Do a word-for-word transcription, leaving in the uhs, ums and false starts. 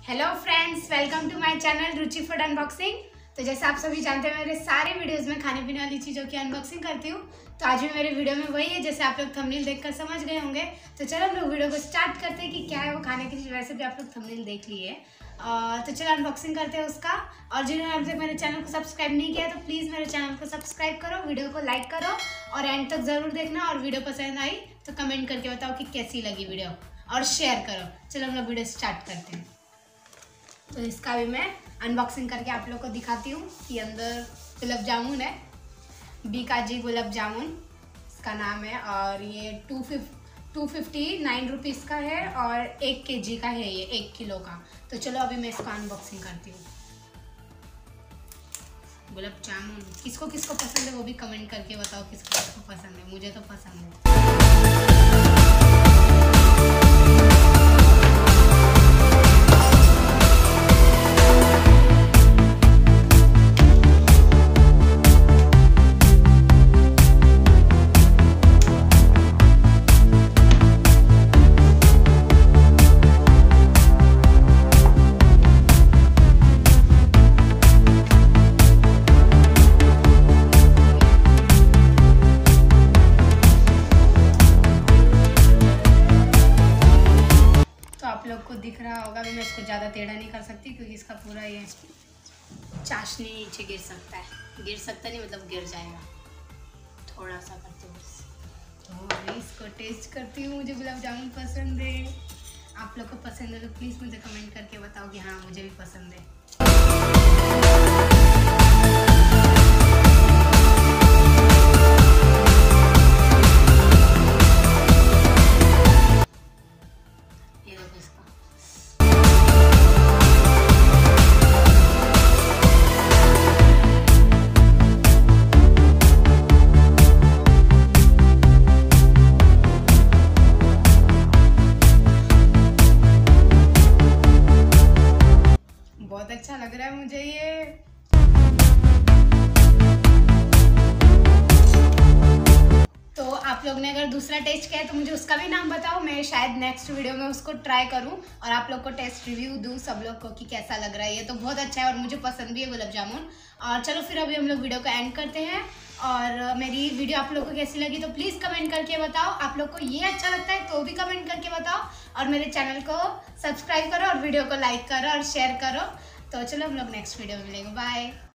Hello friends, welcome to my channel Ruchi food unboxing. तो जैसे आप सभी जानते हैं, मेरे सारे वीडियोस में खाने पीने वाली चीज़ों की अनबॉक्सिंग करती हूँ। तो आज भी मेरे वीडियो में वही है, जैसे आप लोग थंबनेल देखकर समझ गए होंगे। तो चलो हम लोग वीडियो को स्टार्ट करते हैं कि क्या है वो खाने की चीज़। वैसे भी आप लोग थंबनेल देख लिए। तो चलो अनबॉक्सिंग करते हैं उसका। और जिन्होंने अब तक मेरे चैनल को सब्सक्राइब नहीं किया तो प्लीज़ मेरे चैनल को सब्सक्राइब करो, वीडियो को लाइक करो और एंड तक ज़रूर देखना। और वीडियो पसंद आई तो कमेंट करके बताओ कि कैसी लगी वीडियो, और शेयर करो। चलो हम लोग वीडियो स्टार्ट करते हैं। तो इसका भी मैं अनबॉक्सिंग करके आप लोग को दिखाती हूँ कि अंदर गुलाब जामुन है, बीकाजी गुलाब जामुन इसका नाम है। और ये two fif two fifty nine rupees का है और एक के जी का है, ये एक किलो का। तो चलो अभी मैं इसका अनबॉक्सिंग करती हूँ। गुलाब जामुन किसको किसको पसंद है वो भी कमेंट करके बताओ किसको किसको पसंद है। मुझे तो पसंद है। आप लोग को दिख रहा होगा, अभी मैं इसको ज़्यादा टेढ़ा नहीं कर सकती क्योंकि इसका पूरा ये चाशनी नीचे गिर सकता है। गिर सकता नहीं मतलब गिर जाएगा। थोड़ा सा करती हूँ तो अभी इसको टेस्ट करती हूँ। मुझे गुलाब जामुन पसंद है। आप लोग को पसंद है तो प्लीज़ मुझे कमेंट करके बताओ कि हाँ मुझे भी पसंद है। बहुत अच्छा लग रहा है मुझे ये। तो आप लोग ने अगर दूसरा टेस्ट किया है तो मुझे उसका भी नाम बताओ, मैं शायद नेक्स्ट वीडियो में उसको ट्राई करूं और आप लोग को टेस्ट रिव्यू दूं सब लोग को कि कैसा लग रहा है। ये तो बहुत अच्छा है और मुझे पसंद भी है गुलाब जामुन। और चलो फिर अभी हम लोग वीडियो को एंड करते हैं। और मेरी वीडियो आप लोग को कैसी लगी तो प्लीज़ कमेंट करके बताओ। आप लोग को ये अच्छा लगता है तो भी कमेंट करके बताओ। और मेरे चैनल को सब्सक्राइब करो और वीडियो को लाइक करो और शेयर करो। तो चलो हम लोग नेक्स्ट वीडियो में मिलेंगे। बाय।